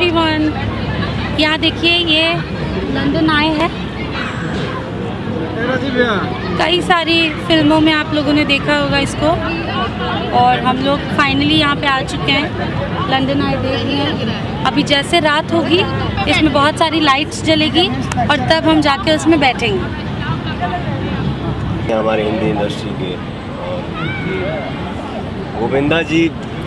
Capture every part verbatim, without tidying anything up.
Everyone, यहाँ देखिए ये लंदन आए हैं। कई सारी फिल्मों में आप लोगों ने देखा होगा इसको, और हम लोग फाइनली यहाँ पे आ चुके हैं। लंदन आए देख रहे हैं। अभी जैसे रात होगी इसमें बहुत सारी लाइट्स जलेगी और तब हम जाके उसमें बैठेंगे। हमारे हिंदी इंडस्ट्री के गोविंदा जी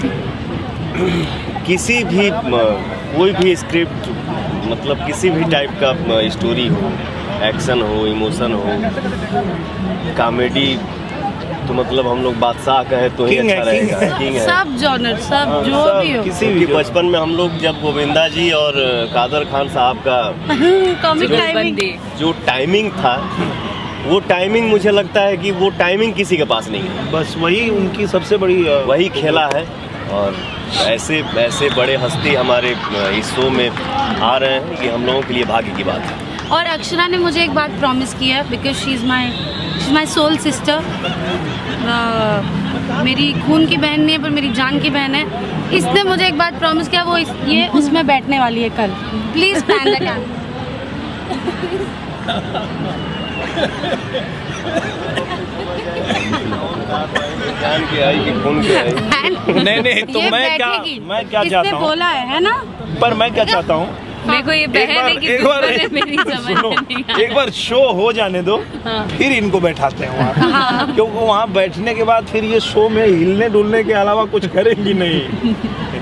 किसी भी कोई भी स्क्रिप्ट, मतलब किसी भी टाइप का स्टोरी हो, एक्शन हो, इमोशन हो, कॉमेडी, तो मतलब हम लोग बादशाह कहे तो ही अच्छा रहेगा। किंग है, सब जॉनर, सब हाँ, जो सब, भी हो। किसी भी बचपन में हम लोग जब गोविंदा जी और कादर खान साहब का टाइमिंग, जो टाइमिंग था, वो टाइमिंग मुझे लगता है कि वो टाइमिंग किसी के पास नहीं है। बस वही उनकी सबसे बड़ी वही खेला है। और ऐसे ऐसे बड़े हस्ती हमारे इस शो में आ रहे हैं कि हम लोगों के लिए भाग्य की बात है। और अक्षरा ने मुझे एक बात प्रॉमिस की है, because she is my she is my soul sister. मेरी खून की बहन नहीं है पर मेरी जान की बहन है। इसने मुझे एक बात प्रॉमिस किया, वो इस, ये उसमें बैठने वाली है कल। Please plan the camp. जान के आई कि खून के आई? नहीं नहीं, तो मैं क्या मैं क्या चाहता हूँ, बोला है है ना, पर मैं क्या चाहता हूँ, मेरे को ये बहन है कि एक बार, मेरी समझ नहीं, एक बार शो हो जाने दो, हाँ। फिर इनको बैठाते हैं वहाँ, हाँ। क्योंकि वहाँ बैठने के बाद फिर ये शो में हिलने डुलने के अलावा कुछ करेंगी नहीं।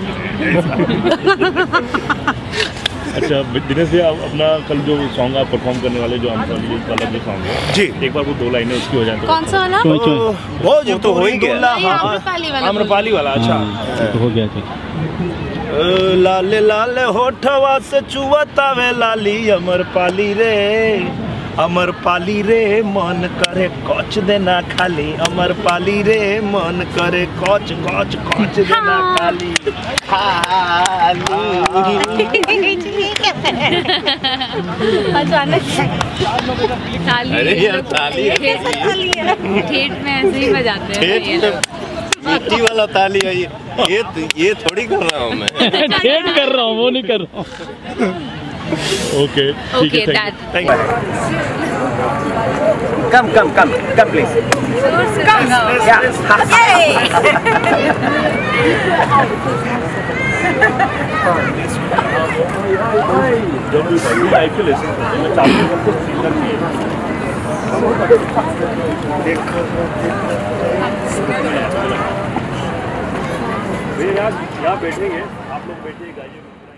अच्छा दिनेश जी, आप अपना कल जो सॉन्ग आप परफॉर्म करने वाले, जो आम्रपाली वाला जो सॉन्ग है जी, एक बार वो दो लाइनें उसकी हो जाए तो। कौन सा वाला? वो जो तो हो ही गया, आम्रपाली वाला। अच्छा तो हो गया। लाले लाले होठवा से चुवतावे लाली अमरपाली रे, अमरपाली रे मन करे कच देना खाली, अमरपाली रे मन करे कच कच कच देना खाली खाली। अरे यार ताली ठेठ में ऐसे ही बजाते हैं। मिट्टी वाला ताली है ये, ये ये थोड़ी कर रहा हूँ मैं। ठेठ कर रहा हूँ, वो नहीं कर रहा हूँ। ओके ठीक है, thank you. Come come come come please. जब भी आई फील मैं चाहती हूँ कुछ सिंगर की यार यहाँ बैठेंगे, आप लोग बैठिए, गाइए।